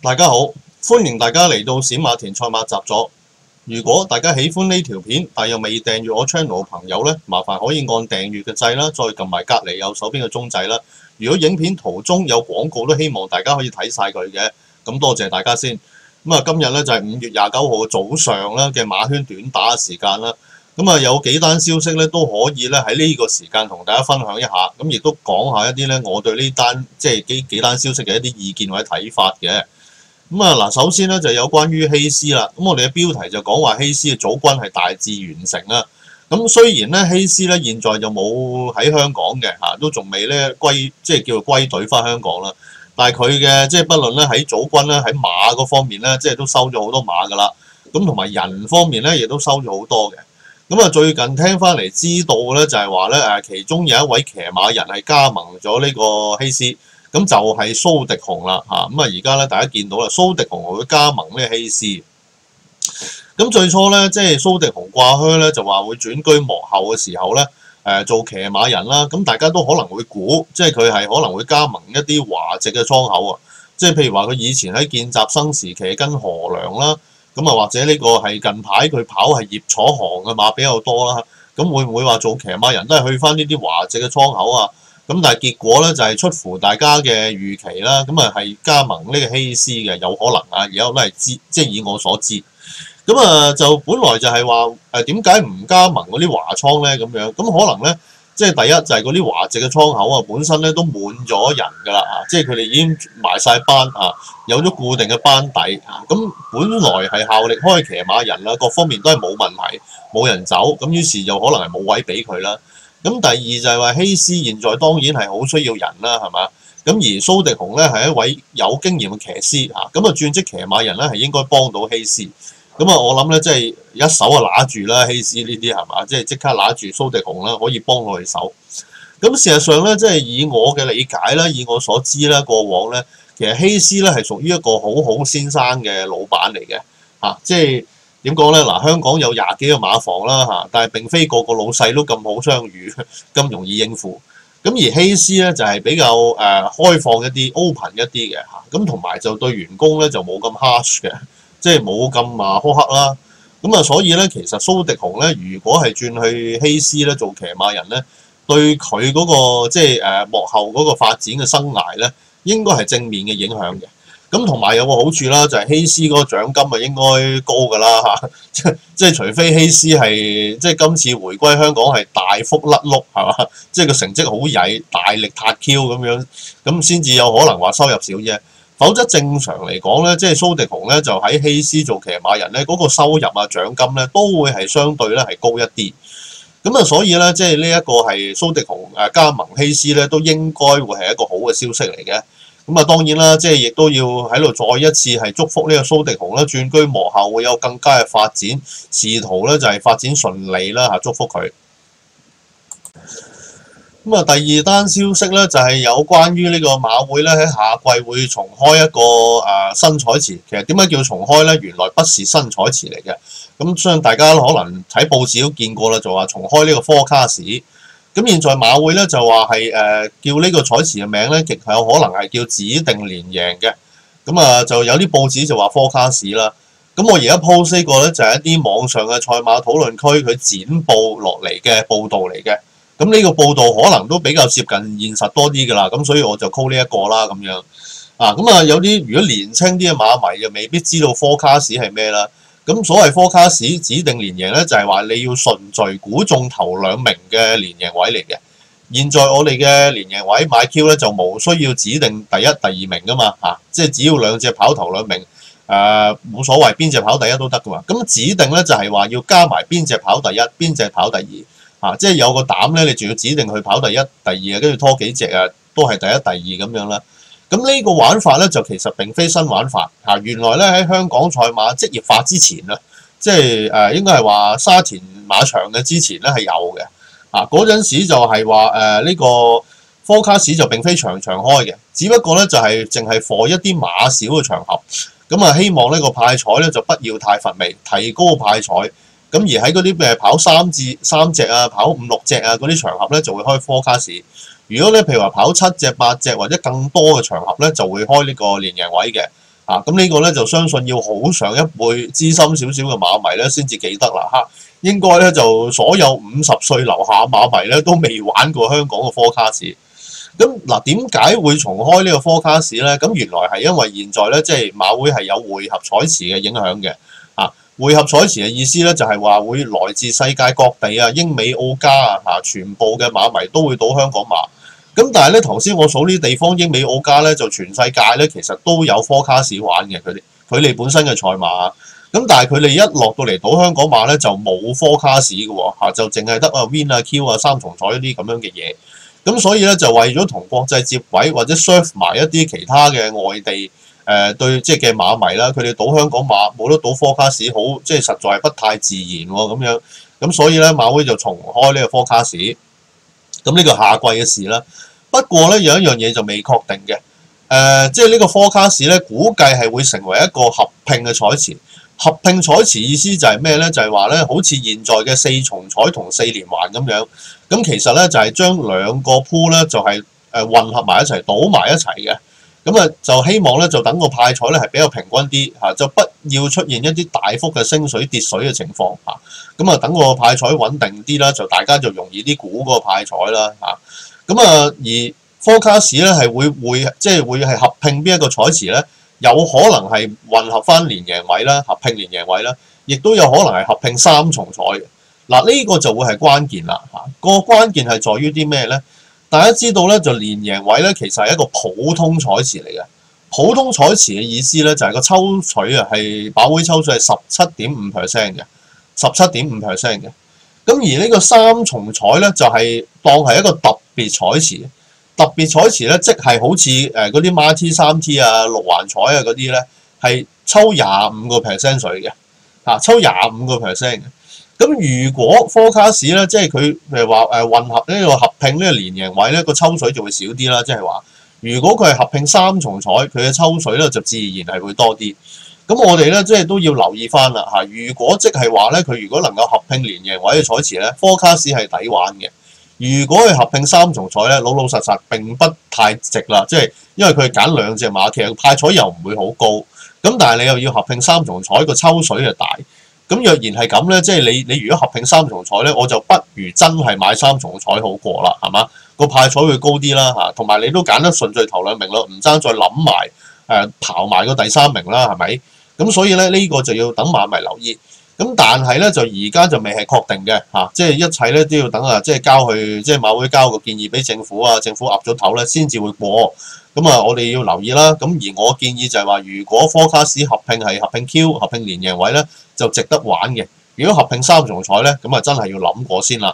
大家好，歡迎大家嚟到冼馬田賽馬習作。如果大家喜歡呢條片，但又未訂閱我 channel 嘅朋友呢，麻煩可以按訂閱嘅掣啦，再撳埋隔離右手邊嘅鐘仔啦。如果影片途中有廣告，都希望大家可以睇晒佢嘅。咁多謝大家先。今日呢就係5月29號嘅早上啦嘅馬圈短打嘅時間啦。有幾單消息咧都可以咧喺呢個時間同大家分享一下，咁亦都講下一啲咧我對呢單即係幾單消息嘅一啲意見或者睇法嘅。首先咧就有關於希斯啦。我哋嘅標題就講話希斯嘅組軍係大致完成啦。咁雖然咧希斯咧現在就冇喺香港嘅嚇，都仲未咧叫做歸隊翻香港啦。但係佢嘅即係不論咧喺組軍咧喺馬嗰方面咧，即係都收咗好多馬㗎啦。咁同埋人方面咧亦都收咗好多嘅。最近聽翻嚟知道咧，就係話咧其中有一位騎馬人係加盟咗呢個希斯，咁就係蘇迪雄啦嚇。而家咧大家見到啦，蘇迪雄會加盟呢個希斯。咁最初咧，即係蘇迪雄掛靴咧，就話會轉居幕後嘅時候咧，做騎馬人啦。咁大家都可能會估，即係佢係可能會加盟一啲華籍嘅倉口啊。即係譬如話佢以前喺見習生時期跟何良啦。或者呢個係近排佢跑係葉楚航嘅馬比較多啦，咁會唔會話做騎馬人都係去翻呢啲華籍嘅倉口啊？咁但係結果咧就係出乎大家嘅預期啦，係加盟呢個希斯嘅，有可能啊，而家都係知，即係以我所知。就本來就係話點解唔加盟嗰啲華倉咧咁樣？咁可能咧。即係第一就係嗰啲華籍嘅倉口啊，本身咧都滿咗人㗎啦嚇，即係佢哋已經埋晒班啊，有咗固定嘅班底啊。咁本來係效力開騎馬人啦，各方面都係冇問題，冇人走，咁於是就可能係冇位俾佢啦。咁第二就係話希斯現在當然係好需要人啦，係嘛？咁而蘇迪雄咧係一位有經驗嘅騎師嚇，轉職騎馬人咧係應該幫到希斯。我諗咧，即係一手就揦住啦，希斯呢啲係嘛，即係即刻揦住蘇迪雄啦，可以幫佢手。咁事實上咧，即係以我嘅理解啦，以我所知啦，過往咧，其實希斯咧係屬於一個好好先生嘅老闆嚟嘅嚇，即係點講咧？香港有20幾個馬房啦嚇，但係並非個個老細都咁好相遇，咁容易應付。咁而希斯咧就係比較開放一啲、open 一啲嘅嚇，咁同埋就對員工咧就冇咁 harsh 嘅。即係冇咁苛刻啦，所以咧，其實蘇迪雄咧，如果係轉去希斯咧做騎馬人咧，對佢嗰個即係幕後嗰個發展嘅生涯咧，應該係正面嘅影響嘅。咁同埋有個好處啦，就係希斯嗰個獎金啊應該高㗎啦嚇，即係除非希斯係即係今次回歸香港係大幅甩碌係嘛，即係個成績好曳，大力撻 Q 咁樣，咁先至有可能話收入少啫。否則正常嚟講咧，即係蘇迪雄咧就喺希斯做騎馬人咧，嗰個收入啊獎金咧都會係相對咧係高一啲。所以咧即係呢一個係蘇迪雄加盟希斯咧，都應該會係一個好嘅消息嚟嘅。當然啦，即係亦都要喺度再一次係祝福呢個蘇迪雄啦，轉居幕後會有更加嘅發展，仕途咧就係發展順利啦嚇，祝福佢。第二單消息咧就係有關於呢個馬會咧喺夏季會重開一個新彩池。其實點解叫重開咧？原來不是新彩池嚟嘅。相信大家可能睇報紙都見過啦，就話重開呢個科卡士。咁現在馬會咧就話係叫呢個彩池嘅名咧，極有可能係叫指定連贏嘅。就有啲報紙就話科卡士啦。我而家 post 呢個咧就係一啲網上嘅賽馬討論區佢剪報落嚟嘅報導嚟嘅。呢個報導可能都比較接近現實多啲㗎啦，所以我就 call 呢一個啦咁樣。有啲如果年輕啲嘅馬迷就未必知道科卡士係咩啦。所謂科卡士指定連贏咧，就係話你要順序估中頭2名嘅連贏位嚟嘅。現在我哋嘅連贏位買 Q 咧就冇需要指定第一、第二名㗎嘛嚇，即係只要2隻跑頭2名冇所謂，邊隻跑第一都得㗎嘛。指定咧就係話要加埋邊隻跑第一，邊隻跑第二。即係有個膽咧，你仲要指定去跑第一、第二，跟住拖幾隻都係第一、第二咁樣啦。呢個玩法咧就其實並非新玩法嚇。原來咧喺香港賽馬職業化之前啊，即係應該係話沙田馬場嘅之前咧係有嘅。嗰陣時就係話呢個科卡士就並非場場開嘅，只不過咧就係淨係 for 一啲馬少嘅場合。希望呢個派彩咧就不要太乏味，提高派彩。而喺嗰啲跑3隻啊，跑5、6隻啊嗰啲場合咧，就會開科卡士。如果咧譬如話跑7隻、8隻或者更多嘅場合咧，就會開呢個連贏位嘅。 咁呢個咧就相信要好上一輩資深少少嘅馬迷咧先至記得啦嚇。應該咧就所有50歲樓下馬迷咧都未玩過香港嘅4Cars。咁嗱，點解會重開呢個4Cars咧？咁原來係因為現在咧即係馬會係有匯合彩池嘅影響嘅。匯合彩池嘅意思咧就係話會來自世界各地啊、英美澳加全部嘅馬迷都會賭香港馬。咁但係咧頭先我數呢啲地方，英美澳加咧就全世界咧其實都有4Cars玩嘅，佢哋本身嘅賽馬。咁但係佢哋一落到嚟賭香港馬咧就冇4Cars嘅喎，就淨係得Win Q 3重彩呢啲咁樣嘅嘢。咁所以咧就為咗同國際接軌或者 serve 埋一啲其他嘅外地對即係嘅馬迷啦，佢哋賭香港馬冇得賭4Cars，好即係實在係不太自然喎咁樣。咁所以咧馬會就重開呢個4Cars。咁呢個夏季嘅事啦。不過咧有一樣嘢就未確定嘅，即係呢個4Cars咧估計係會成為一個合併嘅彩池。合併彩池意思就係咩咧？就係話咧，好似現在嘅4重彩同4連環咁樣。咁其實咧就係將兩個 pool 咧就係混合埋一齊，賭埋一齊嘅。咁就希望咧就等個派彩咧係比較平均啲就不要出現一啲大幅嘅升水跌水嘅情況咁等個派彩穩定啲啦，就大家就容易啲估嗰個派彩啦而 4Cars 咧係即係會係合併邊一個彩池咧？有可能係混合翻連贏位啦，合併連贏位啦，亦都有可能係合併3重彩嘅。呢個就會係關鍵啦個關鍵係在於啲咩咧？大家知道咧，就連贏位咧，其實係一個普通彩池嚟嘅。普通彩池嘅意思咧，就係個抽取係馬會抽取係17.5% 嘅，17.5% 嘅。咁而呢個3重彩咧，就係當係一個特別彩池。特別彩池咧，即係好似嗰啲孖 T、3T 六環彩嗰啲咧，係抽25% 水嘅，抽25% 嘅。咁如果4Cars咧，即係佢譬如話混合呢個合併呢個連贏位咧，個抽水就會少啲啦。即係話，如果佢係合併3重彩，佢嘅抽水咧就自然係會多啲。咁我哋咧即係都要留意翻啦如果即係話咧，佢如果能夠合併連贏位嘅彩池咧，4Cars係抵玩嘅。如果係合併3重彩咧，老實實並不太值啦，即係因為佢揀兩隻馬，其實派彩又唔會好高，咁但係你又要合併3重彩，個抽水就大。咁若然係咁咧，即係你如果合併3重彩咧，我就不如真係買3重彩好過啦，係嘛？個派彩會高啲啦同埋你都揀得順序頭2名咯，唔爭再諗埋刨埋個第3名啦，係咪？咁所以咧呢個就要等馬迷留意。咁但係咧就而家就未係確定嘅即係一切咧都要等即係交去即係馬會交個建議俾政府政府岌咗頭咧先至會過。咁我哋要留意啦。咁而我建議就係話，如果4Cars合併係合併 Q 合併連贏位咧，就值得玩嘅。如果合併3重彩咧，咁真係要諗過先啦。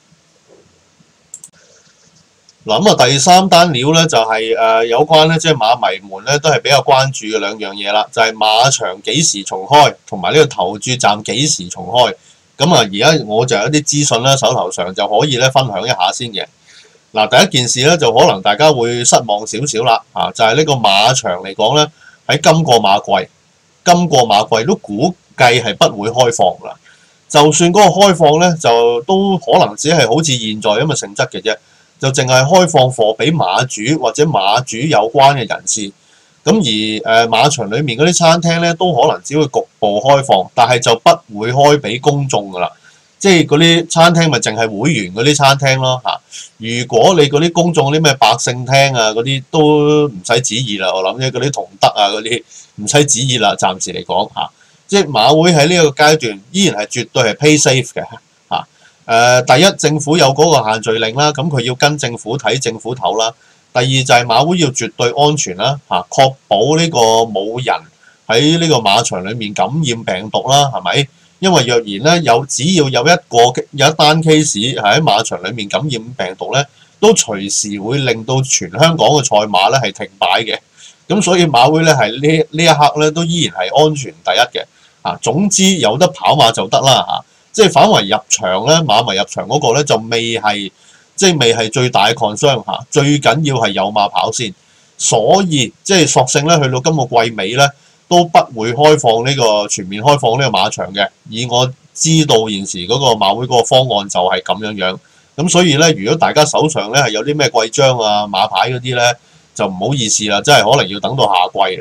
咁第3單料咧就係有關咧，即係馬迷們咧都係比較關注嘅2樣嘢啦，就係馬場幾時重開，同埋呢個投注站幾時重開。咁而家我就有一啲資訊啦，手頭上就可以咧分享一下先嘅。第一件事咧就可能大家會失望少少啦，就係呢個馬場嚟講咧，喺今個馬季都估計係不會開放啦。就算嗰個開放咧，就都可能只係好似現在咁嘅性質嘅啫。就淨係開放貨俾馬主或者馬主有關嘅人士，咁而馬場裡面嗰啲餐廳咧都可能只會局部開放，但係就不會開俾公眾㗎啦。即係嗰啲餐廳咪淨係會員嗰啲餐廳咯如果你嗰啲公眾啲咩百姓廳嗰啲都唔使旨意啦，我諗嗰啲同德嗰啲唔使旨意啦，暫時嚟講即係馬會喺呢個階段依然係絕對係 pay safe 嘅第一，政府有嗰個限聚令啦，咁佢要跟政府睇政府頭啦。第二就係馬會要絕對安全啦，確保呢個冇人喺呢個馬場裡面感染病毒啦，係咪？因為若然咧只要有一單 case 係喺馬場裡面感染病毒咧，都隨時會令到全香港嘅賽馬咧係停擺嘅。咁所以馬會咧係呢一刻咧都依然係安全第一嘅。總之有得跑馬就得啦即係反為入場咧，馬迷入場嗰個咧就未係最大嘅 concern 最緊要係有馬跑先。所以即係索性咧去到今個季尾咧都不會開放呢個全面開放呢個馬場嘅。以我知道現時嗰個馬會嗰個方案就係咁樣。咁所以咧，如果大家手上咧係有啲咩貴章馬牌嗰啲咧，就唔好意思啦，真係可能要等到夏季啦。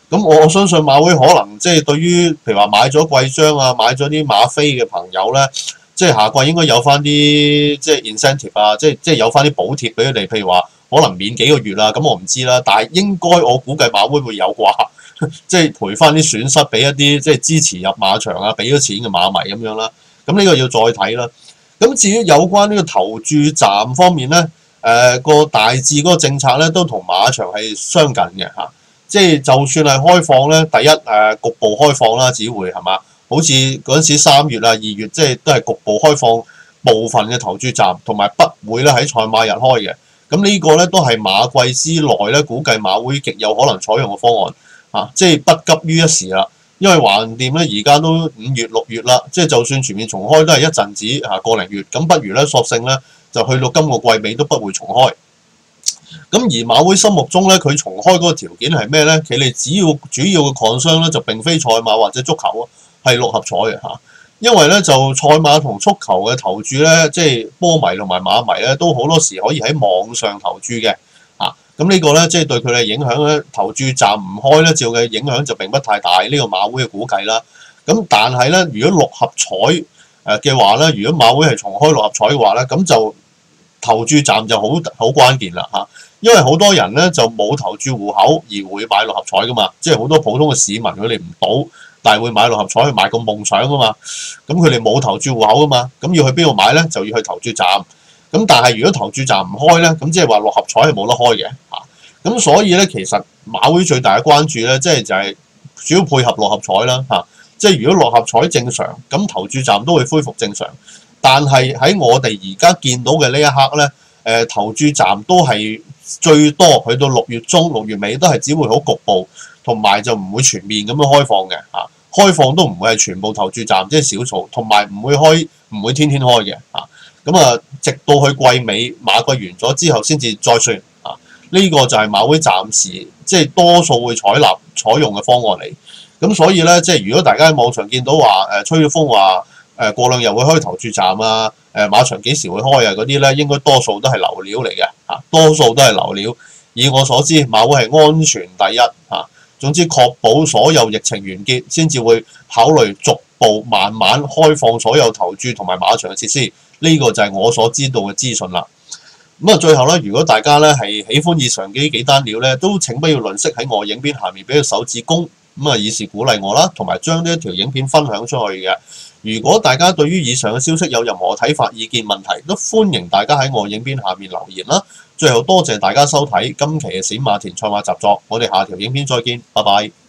咁我相信馬會可能即係對於譬如話買咗貴章啊、買咗啲馬飛嘅朋友咧，即係下季應該有翻啲即係 incentive 啊，即係有翻啲補貼俾佢哋，譬如話可能免幾個月啦，咁我唔知啦，但係應該我估計馬會有啩，即係賠翻啲損失俾一啲即係支持入馬場啊、俾咗錢嘅馬迷咁樣啦。咁呢個要再睇啦。咁至於有關呢個投注站方面咧，個大致嗰個政策咧都同馬場係相近嘅嚇。即係就算係開放咧，第一局部開放啦，只會係嘛？好似嗰陣時3月啊、2月，即係都係局部開放部分嘅投注站，同埋不會咧喺賽馬日開嘅。咁呢個咧都係馬季之內咧，估計馬會極有可能採用嘅方案啊！即係不急於一時啦，因為橫掂咧而家都5月6月啦，即係就算全面重開都係一陣子嚇個零月，咁不如咧索性咧就去到今個季尾都不會重開。咁而馬會心目中咧，佢重開嗰個條件係咩咧？佢哋主要嘅 concern 咧就並非賽馬或者足球啊，係六合彩嘅嚇。因為咧就賽馬同足球嘅投注咧，即係波迷同埋馬迷咧，都好多時可以喺網上投注嘅嚇。咁呢個咧即係對佢哋影響咧，投注站唔開咧，照嘅影響就並不太大。呢個馬會嘅估計啦。咁但係咧，如果六合彩嘅話咧，如果馬會係重開六合彩嘅話咧，咁就投注站就好關鍵啦嚇。因為好多人咧就冇投注戶口而會買六合彩噶嘛，即係好多普通嘅市民佢哋唔賭，但係會買六合彩去買個夢想噶嘛。咁佢哋冇投注戶口噶嘛，咁要去邊度買咧？就要去投注站。咁但係如果投注站唔開咧，咁即係話六合彩係冇得開嘅嚇。咁所以咧，其實馬會最大嘅關注咧，即係就係主要配合六合彩啦嚇。即係如果六合彩正常，咁投注站都會恢復正常。但係喺我哋而家見到嘅呢一刻咧，投注站都係最多去到6月中、6月尾都係只會好局部，同埋就唔會全面咁樣開放嘅嚇。開放都唔會係全部投注站，即係少數，同埋唔會天天開嘅嚇。咁直到去季尾馬季完咗之後先至再算嚇。呢個就係馬會暫時即係多數會採用嘅方案嚟。咁所以咧，即係如果大家喺網上見到話吹咗風話過兩日會開投注站啊，馬場幾時會開啊嗰啲咧，應該多數都係流料嚟嘅嚇，多數都係流料。以我所知，馬會係安全第一嚇。總之確保所有疫情完結，先至會考慮逐步慢慢開放所有投注同埋馬場嘅設施。呢個就係我所知道嘅資訊啦。咁最後咧，如果大家咧係喜歡以上嘅幾單料咧，都請不要吝嗇喺我影片下面俾個手指公，以示鼓勵我啦，同埋將呢一條影片分享出去嘅。如果大家對於以上嘅消息有任何睇法、意見、問題，都歡迎大家喺我影片下面留言啦。最後多謝大家收睇今期嘅閃馬田賽馬習作，我哋下條影片再見，拜拜。